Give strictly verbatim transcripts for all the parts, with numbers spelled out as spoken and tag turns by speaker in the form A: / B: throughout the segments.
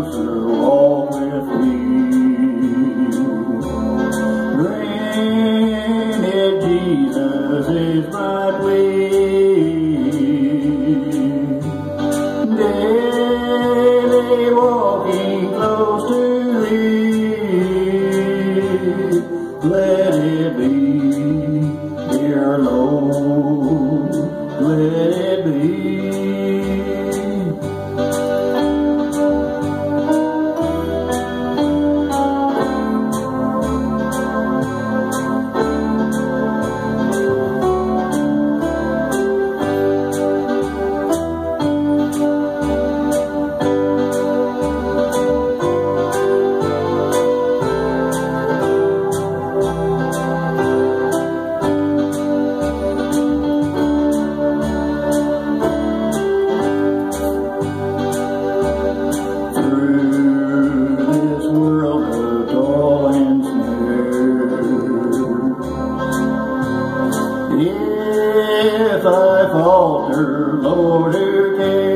A: closer walk with me. Granted, Jesus is my plea. Daily walking close to Thee. Let it be, dear Lord, let it be. If I falter, Lord, who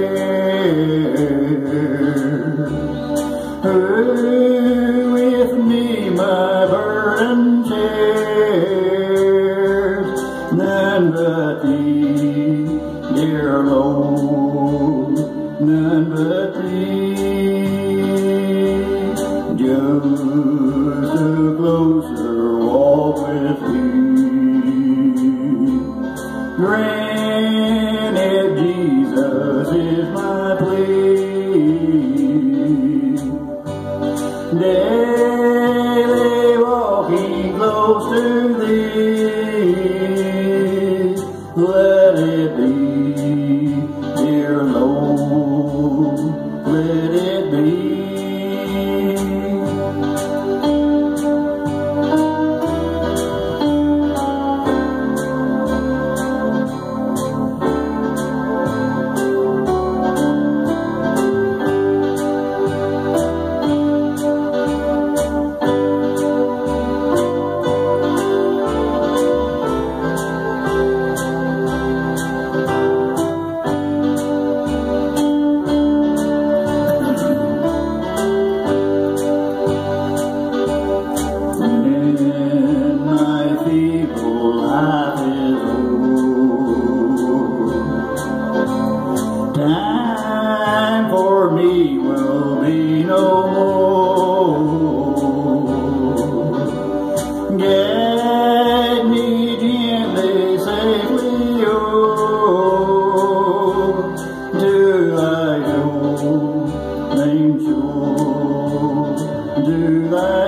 A: cares? Who with me my burden shares? None but Thee, dear Lord, none but Thee. Just a closer walk with Thee. Granted, Jesus is my plea. Daily walking close to Thee. Let it be, dear Lord, let it be. Time for me will be no more. Guide me gently, safely, oh, to Thy shore, name shore, to Thy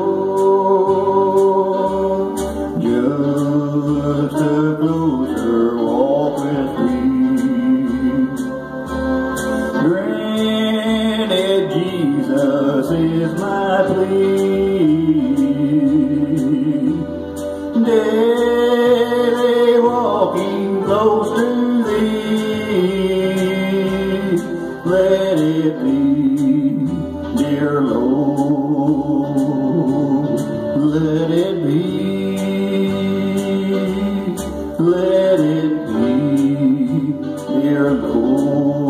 A: shore. Just a closer walk with Thee. Granted, Jesus is my plea. Daily walking close to Thee. Let it be, dear Lord, let it be. Let it be, dear Lord.